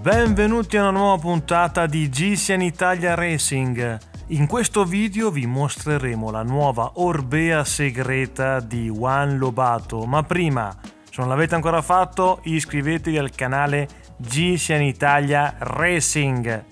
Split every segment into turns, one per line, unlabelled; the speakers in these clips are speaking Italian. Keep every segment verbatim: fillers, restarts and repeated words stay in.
Benvenuti a una nuova puntata di Gcian Italia Racing. In questo video vi mostreremo la nuova Orbea segreta di Juan Lobato, ma prima, se non l'avete ancora fatto, iscrivetevi al canale Gcian Italia Racing.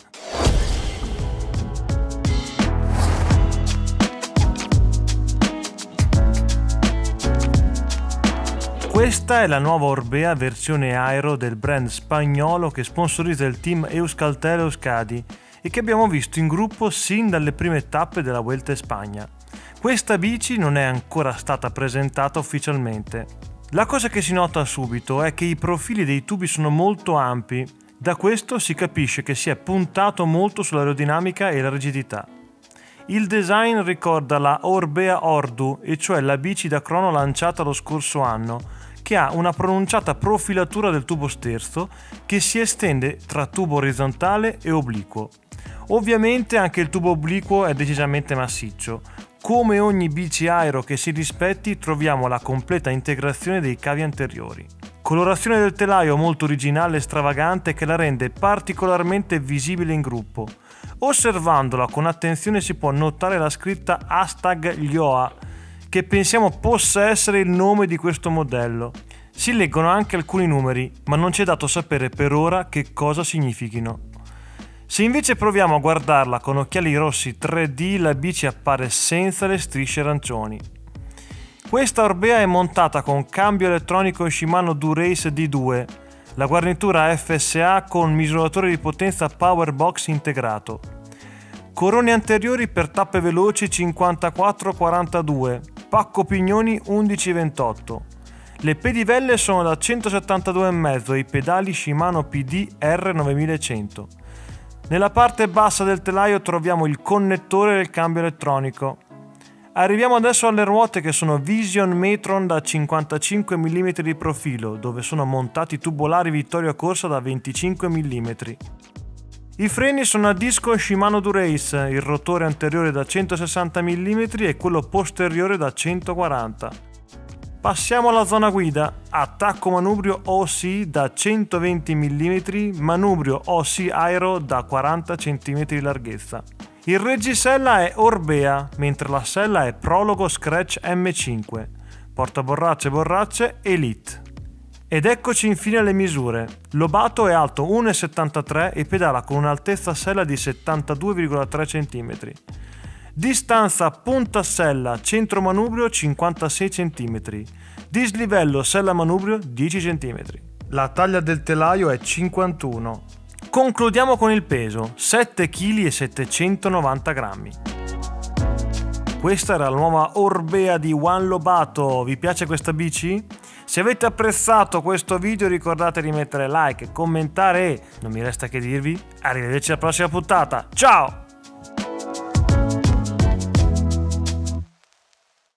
Questa è la nuova Orbea versione aero del brand spagnolo che sponsorizza il team Euskaltel Euskadi e che abbiamo visto in gruppo sin dalle prime tappe della Vuelta in Spagna. Questa bici non è ancora stata presentata ufficialmente. La cosa che si nota subito è che i profili dei tubi sono molto ampi. Da questo si capisce che si è puntato molto sull'aerodinamica e la rigidità. Il design ricorda la Orbea Ordu, e cioè la bici da crono lanciata lo scorso anno, che ha una pronunciata profilatura del tubo sterzo che si estende tra tubo orizzontale e obliquo. Ovviamente anche il tubo obliquo è decisamente massiccio. Come ogni bici aero che si rispetti, troviamo la completa integrazione dei cavi anteriori. Colorazione del telaio molto originale e stravagante che la rende particolarmente visibile in gruppo. Osservandola con attenzione si può notare la scritta hashtag Lioa, che pensiamo possa essere il nome di questo modello. Si leggono anche alcuni numeri, ma non ci è dato sapere per ora che cosa significhino. Se invece proviamo a guardarla con occhiali rossi tre D, la bici appare senza le strisce arancioni. Questa Orbea è montata con cambio elettronico Shimano Durace D due, la guarnitura F S A con misuratore di potenza Powerbox integrato. Corone anteriori per tappe veloci cinquantaquattro quarantadue, pacco pignoni undici ventotto. Le pedivelle sono da centosettantadue virgola cinque e i pedali Shimano P D R novemilacento. Nella parte bassa del telaio troviamo il connettore del cambio elettronico. Arriviamo adesso alle ruote che sono Vision Metron da cinquantacinque millimetri di profilo, dove sono montati tubolari Vittoria Corsa da venticinque millimetri. I freni sono a disco Shimano Durace, il rotore anteriore da centosessanta millimetri e quello posteriore da centoquaranta. Passiamo alla zona guida, attacco manubrio O C da centoventi millimetri, manubrio O C aero da quaranta centimetri di larghezza. Il reggisella è Orbea, mentre la sella è Prologo Scratch M cinque, portaborracce e borracce Elite. Ed eccoci infine alle misure. Lobato è alto uno virgola settantatré e pedala con un'altezza sella di settantadue virgola tre centimetri. Distanza punta sella centro manubrio cinquantasei centimetri. Dislivello sella manubrio dieci centimetri. La taglia del telaio è cinquantuno. Concludiamo con il peso, sette virgola settecentonovanta grammi. Questa era la nuova Orbea di Juan Lobato. Vi piace questa bici? Se avete apprezzato questo video ricordate di mettere like, commentare e, non mi resta che dirvi, arrivederci alla prossima puntata. Ciao!